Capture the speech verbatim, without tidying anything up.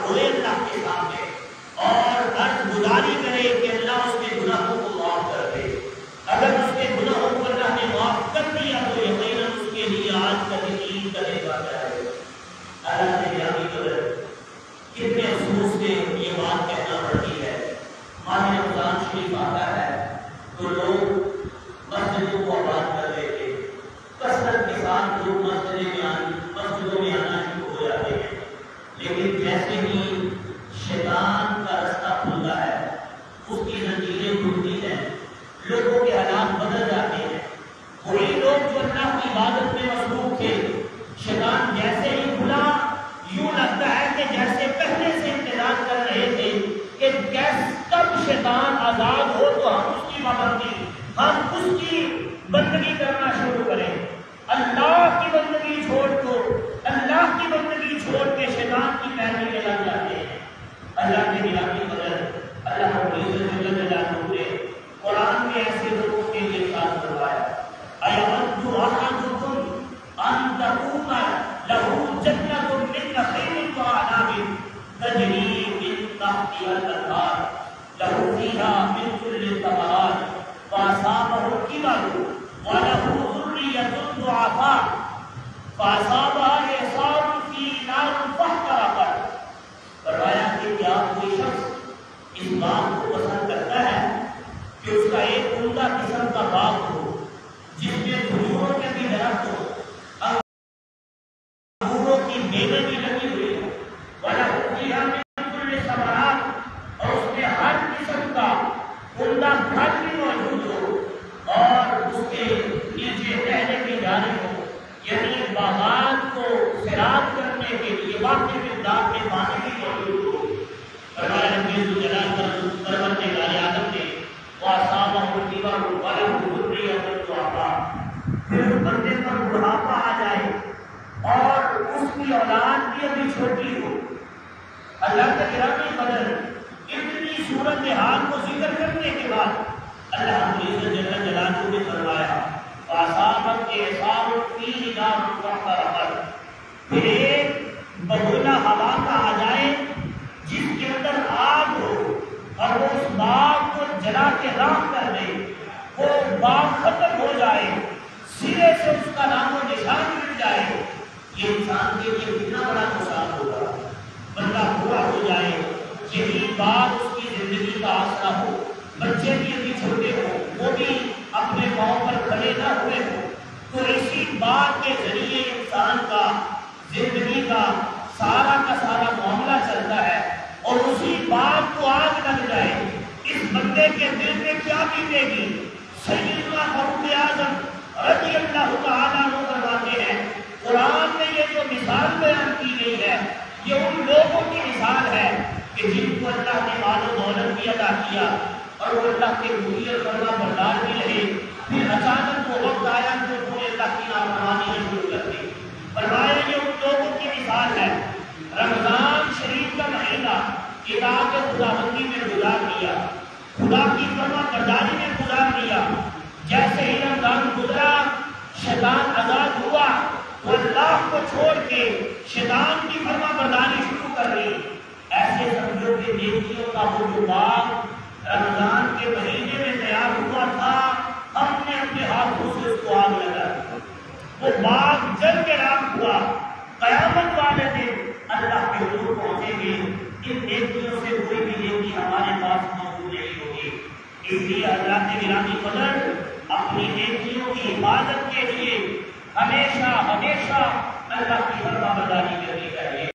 روئے اللہ کے سامنے اور عرض گزاری کرے کہ اللہ اس کے گناہوں کو معاف کر دے. اگر اس کے گناہوں کو اللہ نے معاف کر دیا تو یقیناً اس کے لیے آج کا دن عید کا دن بن جائے گا. اللہ نے گرامی قدر کتنے افسوس سے یہ بات کہنا پڑتی ہے. ماہ رمضان شریف آتا ہے تو لوگ مسجدوں کو آباد کر دیتے، کثرت کے ساتھ لوگ مسجدوں میں آنا مسجدوں میں آنا شروع ہو جاتے ہیں. لیکن جیسے ہی شیطان کا رستہ کھلتا ہے اس کی زنجیریں ٹوٹتی ہیں، لوگوں کے حالات بدل جاتے ہیں. وہی لوگ جو اللہ کی عبادت میں مصروف تھے، شیطان جیسے ہی کھلا یوں لگتا ہے کہ جیسے پہلے سے انتظار کر رہے تھے کہ کیسے کب شیطان آزاد ہو تو ہم اس کی پابندی ہم اس کی بندگی کرنا شروع کریں. اللہ کی بندگی چھوڑ دو، اللہ کی بندگی چھوڑ کے شیطان کی پیروی میں لگ جاتے ہیں. اللہ کے گرامی قدر اللہ رب العزت جل جلالہ نے قرآن میں ایسے لوگوں کے لیے خاص کروایا. اَيَوَدُّ أَحَدُكُمْ أَن تَكُونَ لَهُ جَنَّةٌ مِّن نَخِيلٍ وَأَعْنَابٍ تَجْرِي مِن تَحْتِهَا الْأَنْهَارُ لَهُ فِيهَا مِن كُلِّ الثَّمَرَاتِ فَأَصَابَهُ الْكِبَرُ وَلَهُ ذُرِّيَّةٌ ضُعَفَاءُ فَأَصَابَهَا إِعْصَارٌ فِيهِ نَارٌ فَاحْتَرَقَتْ. فرمایا کہ کیا کوئی شخص اس بات کو پسند کرتا ہے کہ اس کا ایک عمدہ قسم کا باغ ہو جس میں کھجوروں کے بھی درخت ہو، انگوروں کی بیلیں بھی لگی ہوئی ہو، وَلَهُ فِيهَا مِن كُلِّ الثَّمَرَاتِ اور اس میں ہر قسم کا عمدہ پھل بھی موجود ہو اور اس کے نیچے نہریں بھی جاری ہو، یعنی باغات کو سیراب کرنے کے لیے واقعی مقدار میں پانی بھی موجود ہو. فرمایا رب جلال پروردگار عالم نے وَأَصَابَهُ الْكِبَرُ وَلَهُ ذُرِّيَّةٌ ضُعَفَاءُ پھر اس بندے پر بڑھاپا آ جائے اور اس کی اولاد بھی ابھی چھوٹی ہو. اللہ کے گرامی قدر اتنی صورت حال کو ذکر کرنے کے بعد اللہ رب العزت جل جلالہ نے فرمایا وَأَصَابَتْ إِعْصَارٌ فِيهِ نَارٌ فَاحْتَرَقَتْ. پھر ایک بگولا ہوا کا آ جائے جس کے اندر آگ ہو اور وہ اس باغ کو جلا کے راکھ کر دے، وہ باغ ختم ہو جائے، سرے سے اس کا نام و نشان مٹ جائے. یہ انسان کے لیے کتنا بڑا نقصان ہوگا. بندہ پورا ہو جائے، یہی بات اس کی زندگی کا آسرا ہو، بچے بھی ابھی چھوٹے ہوں، وہ بھی اپنے پاؤں پر کھڑے نہ ہوئے ہوں، تو اسی بات کے ذریعے انسان کا زندگی کا سارا کا سارا معاملہ چلتا ہے اور اسی بات کو آگ لگ جائے. اس بندے کے دل میں کیا بیتے گی. سیدنا فاروق اعظم رضی اللہ تعالیٰ عنہ فرماتے ہیں قرآن میں یہ جو مثال بیان کی گئی ہے یہ ان لوگوں کی مثال ہے کہ جن کو اللہ نے مال و دولت بھی عطا کیا اور وہ اللہ کے مطیع فرما بردار بھی رہے، پھر اچانک وہ وقت آیا کہ انہوں نے اللہ کی نافرمانی شروع کر دی. فرمایا یہ ان لوگوں کی مثال ہے رمضان شریف کا مہینہ اطاعت خداوندی میں گزار دیا، خدا کی فرما برداری میں گزار دیا. جیسے ہی رمضان گزرا شیطان آزاد ہوا تو اللہ کو چھوڑ کے شیطان کی فرما برداری شروع کر دی. ایسے سمجھو کہ نیکیوں کا وہ جو باغ رمضان کے مہینے میں تیار ہوا تھا ہم نے اپنے ہاتھوں سے اس کو آگ لگا، وہ باغ جل کے راکھ ہوا. قیامت والے دن اللہ کے حضور پہنچیں گے، ان نیکیوں سے کوئی بھی نیکی ہمارے پاس موجود نہیں ہوگی. اس لیے اللہ کے گرامی قدر اپنی نیکیوں کی حفاظت کے لیے ہمیشہ ہمیشہ اللہ کی فرما برداری کرنی چاہیے.